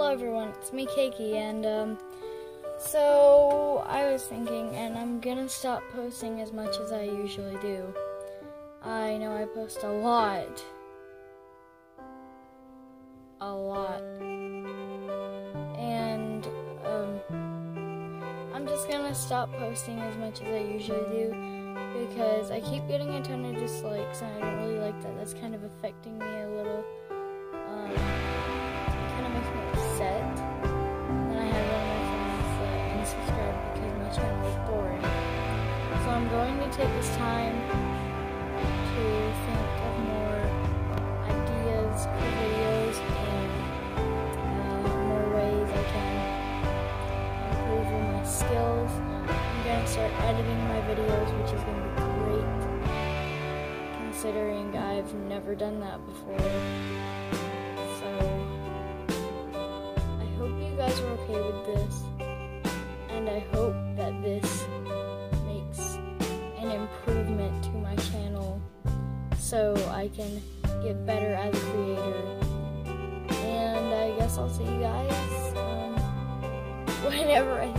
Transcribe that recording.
Hello everyone, it's me Keiki, and so I was thinking, and I'm gonna stop posting as much as I usually do. I know I post a lot, and I'm just gonna stop posting as much as I usually do, because I keep getting a ton of dislikes, and I don't really like that. That's kind of affecting me a little. Kind of makes me upset. Then I had one of my friends that unsubscribed because my channel was boring. So I'm going to take this time to think of more ideas for videos and more ways I can improve on my skills. I'm going to start editing my videos, which is going to be great, considering I've never done that before. So I hope you guys are okay with this, and I hope that this makes an improvement to my channel so I can get better as a creator. And I guess I'll see you guys whenever I